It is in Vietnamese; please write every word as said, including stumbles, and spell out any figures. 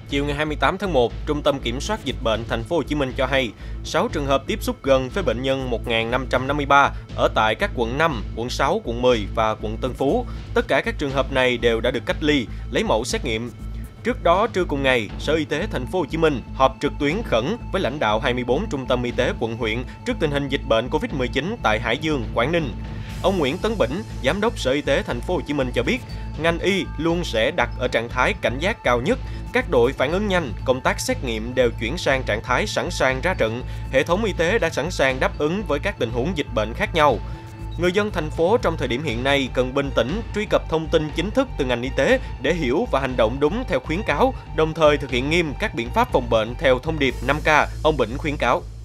Chiều ngày hai mươi tám tháng một, Trung tâm Kiểm soát Dịch bệnh Thành phố Hồ Chí Minh cho hay, sáu trường hợp tiếp xúc gần với bệnh nhân một nghìn năm trăm năm mươi ba ở tại các quận năm, quận sáu, quận mười và quận Tân Phú. Tất cả các trường hợp này đều đã được cách ly, lấy mẫu xét nghiệm. Trước đó, trưa cùng ngày, Sở Y tế Thành phố Hồ Chí Minh họp trực tuyến khẩn với lãnh đạo hai mươi tư trung tâm y tế quận huyện trước tình hình dịch bệnh Covid mười chín tại Hải Dương, Quảng Ninh. Ông Nguyễn Tấn Bỉnh, Giám đốc Sở Y tế Thành phố Hồ Chí Minh cho biết, ngành y luôn sẽ đặt ở trạng thái cảnh giác cao nhất. Các đội phản ứng nhanh, công tác xét nghiệm đều chuyển sang trạng thái sẵn sàng ra trận. Hệ thống y tế đã sẵn sàng đáp ứng với các tình huống dịch bệnh khác nhau. Người dân thành phố trong thời điểm hiện nay cần bình tĩnh, truy cập thông tin chính thức từ ngành y tế để hiểu và hành động đúng theo khuyến cáo, đồng thời thực hiện nghiêm các biện pháp phòng bệnh theo thông điệp năm K, ông Bỉnh khuyến cáo.